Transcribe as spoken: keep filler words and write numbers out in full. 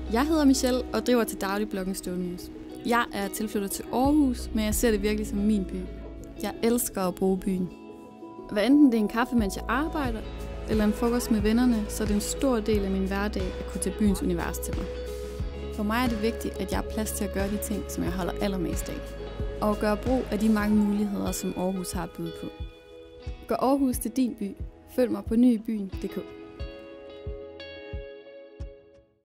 Jeg hedder Michelle og driver til daglig bloggen Stone News. Jeg er tilflyttet til Aarhus, men jeg ser det virkelig som min by. Jeg elsker at bruge byen. Hvad enten det er en kaffe, mens jeg arbejder, eller en frokost med vennerne, så er det en stor del af min hverdag at kunne tage byens univers til mig. For mig er det vigtigt, at jeg har plads til at gøre de ting, som jeg holder allermest af. Og gøre brug af de mange muligheder, som Aarhus har at byde på. Gør Aarhus til din by. Følg mig på ny i byen punktum d k.